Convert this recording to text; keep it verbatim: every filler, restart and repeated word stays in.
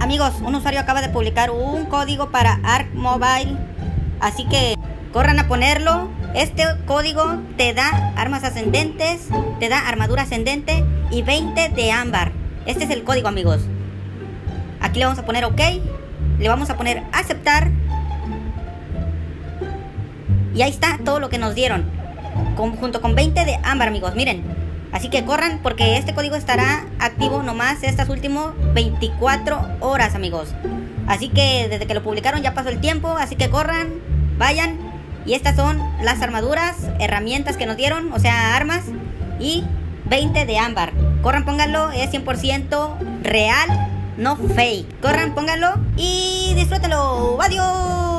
Amigos, un usuario acaba de publicar un código para Ark Mobile, así que corran a ponerlo. Este código te da armas ascendentes, te da armadura ascendente y veinte de ámbar. Este es el código, amigos. Aquí le vamos a poner OK, le vamos a poner aceptar. Y ahí está todo lo que nos dieron, con, junto con veinte de ámbar, amigos, miren. Así que corran porque este código estará activo nomás estas últimas veinticuatro horas, amigos. Así que desde que lo publicaron ya pasó el tiempo, así que corran, vayan. Y estas son las armaduras, herramientas que nos dieron, o sea, armas. Y veinte de ámbar. Corran, pónganlo, es cien por ciento real, no fake. Corran, pónganlo y disfrútenlo. ¡Adiós!